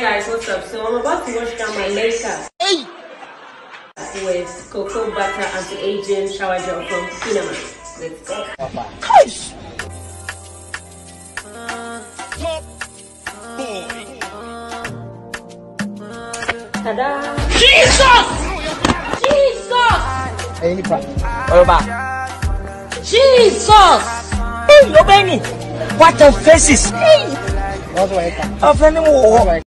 guys, what's up? So I'm about to wash down my makeup with cocoa butter anti-aging shower gel from Cinema. Let's go. Nice. Ta-da! Jesus! Jesus! Any problem? Over. Jesus! Hey, no Benny. What a faces. Hey. What's right?